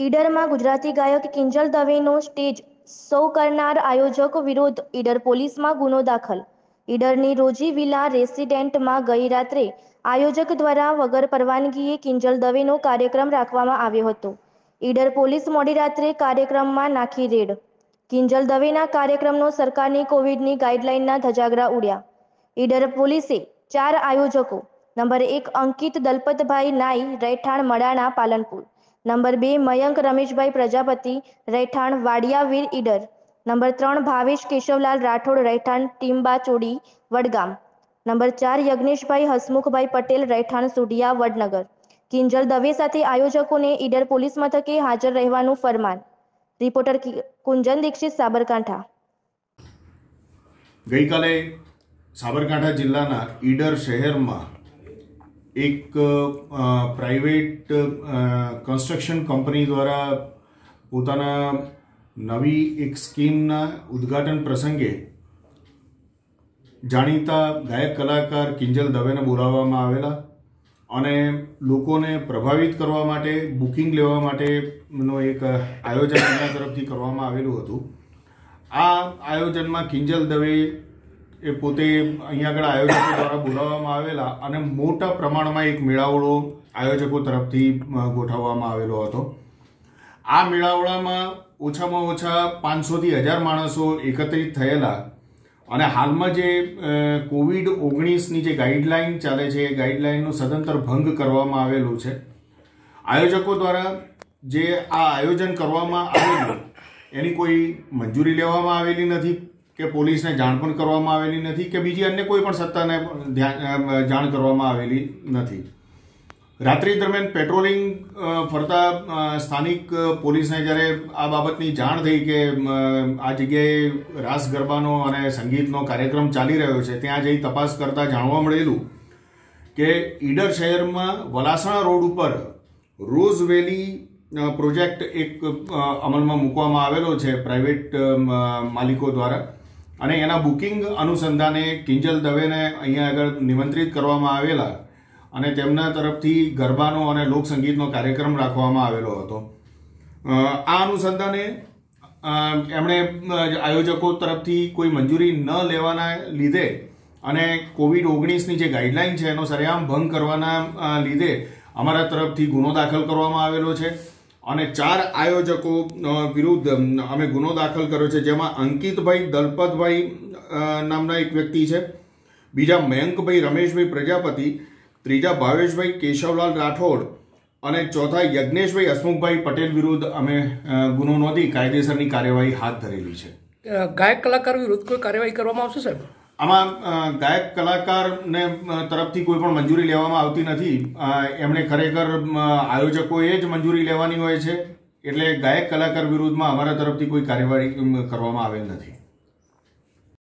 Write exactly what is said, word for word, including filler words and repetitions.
ઈડરમાં ગુજરાતી ગાયક Kinjal દવેનો stage show કરનાર આયોજક વિરુદ્ધ ઈડર પોલીસમાં ગુનો દાખલ। ઈડરની રોજી વિલા રેસિડેન્ટમાં ગઈ રાત્રે આયોજક દ્વારા વગર પરવાનગીએ કિંજલ દવેનો કાર્યક્રમ રાખવામાં આવ્યો હતો। ઈડર પોલીસ મોડી રાત્રે કાર્યક્રમમાં નાખી રેડ। કિંજલ દવેના કાર્યક્રમનો સરકારની કોવિડની ગાઈડલાઈનના ધજાગરા ઉડ્યા। ઈડર પોલીસે ચાર આયોજકો નંબર એક અંકિત દલપતભાઈ નાઈ રહેઠાણ મડાણા પાલનપુર, નંબર બે મયંક રમેશભાઈ પ્રજાપતિ રહેઠાણ વાડિયાવીર ઈડર, નંબર ત્રણ ભાવેશ કેશવલાલ રાઠોડ રહેઠાણ ટીમ્બા ચોડી વડગામ, નંબર ચાર યજ્ઞેશભાઈ હસમુખભાઈ પટેલ રહેઠાણ સુઢિયા વડનગર કિંજલ દવે સાથે આયોજકોને ઈડર પોલીસ મથકે હાજર રહેવાનું ફરમાન। રિપોર્ટર કુંજન દીક્ષિત, સાબરકાંઠા। ગઈકાલે સાબરકાંઠા જિલ્લાના ઈડર શહેરમાં એક પ્રાઇવેટ કન્સ્ટ્રક્શન કંપની દ્વારા પોતાના નવી એક સ્કીમના ઉદ્ઘાટન પ્રસંગે જાણીતા ગાયક કલાકાર કિંજલ દવેને બોલાવવામાં આવેલા અને લોકોને પ્રભાવિત કરવા માટે બુકિંગ લેવા માટેનો એક આયોજન એમના તરફથી કરવામાં આવેલું હતું। આ આયોજનમાં કિંજલ દવે એ પોતે અહીંયા આગળ આયોજકો દ્વારા બોલાવવામાં આવેલા અને મોટા પ્રમાણમાં એક મેળાવડો આયોજકો તરફથી ગોઠવવામાં આવેલો હતો। આ મેળાવડામાં ઓછામાં ઓછા પાંચસોથી હજાર માણસો એકત્રિત થયેલા અને હાલમાં જે કોવિડ ઓગણીસની જે ગાઈડલાઈન ચાલે છે એ ગાઈડલાઈનનું સદંતર ભંગ કરવામાં આવેલું છે। આયોજકો દ્વારા જે આ આયોજન કરવામાં આવેલું એની કોઈ મંજૂરી લેવામાં આવેલી નથી કે પોલીસને જાણ પણ કરવામાં આવેલી નથી કે બીજી અન્ય કોઈ પણ સત્તાને જાણ કરવામાં આવેલી નથી। રાત્રિ દરમિયાન પેટ્રોલિંગ ફરતા સ્થાનિક પોલીસને જ્યારે આ બાબતની જાણ થઈ કે આ જગ્યાએ રાસ ગરબાનો અને સંગીતનો કાર્યક્રમ ચાલી રહ્યો છે, ત્યાં જઈ તપાસ કરતા જાણવા મળેલું કે ઈડર શહેરમાં વલાસણા રોડ ઉપર રોઝ વેલી પ્રોજેક્ટ એક અમલમાં મૂકવામાં આવેલો છે પ્રાઇવેટ માલિકો દ્વારા અને એના બુકિંગ અનુસંધાને કિંજલ દવેને અહીંયા આગળ નિમંત્રિત કરવામાં આવેલા અને તેમના તરફથી ગરબાનો અને લોકસંગીતનો કાર્યક્રમ રાખવામાં આવેલો હતો। આ અનુસંધાને એમણે આયોજકો તરફથી કોઈ મંજૂરી ન લેવાના લીધે અને કોવિડ ઓગણીસની જે ગાઈડલાઈન છે એનો સરેઆમ ભંગ કરવાના લીધે અમારા તરફથી ગુનો દાખલ કરવામાં આવેલો છે અને ચાર આયોજકો વિરુદ્ધ અમે ગુનો દાખલ કર્યો છે, જેમાં અંકિતભાઈ દલપતભાઈ નામના એક વ્યક્તિ છે, બીજા મયંકભાઈ રમેશભાઈ પ્રજાપતિ, ત્રીજા ભાવેશભાઈ કેશવલાલ રાઠોડ અને ચોથા યજ્ઞેશભાઈ હસમુખભાઈ પટેલ વિરુદ્ધ અમે ગુનો નોંધી કાયદેસરની કાર્યવાહી હાથ ધરેલી છે। ગાયક કલાકાર વિરુદ્ધ કોઈ કાર્યવાહી કરવામાં આવશે સાહેબ? આમાં ગાયક કલાકારને તરફથી કોઈ પણ મંજૂરી લેવામાં આવતી નથી। એમણે ખરેખર આયોજકોએ જ મંજૂરી લેવાની હોય છે, એટલે ગાયક કલાકાર વિરુદ્ધમાં અમારા તરફથી કોઈ કાર્યવાહી કરવામાં આવેલ નથી।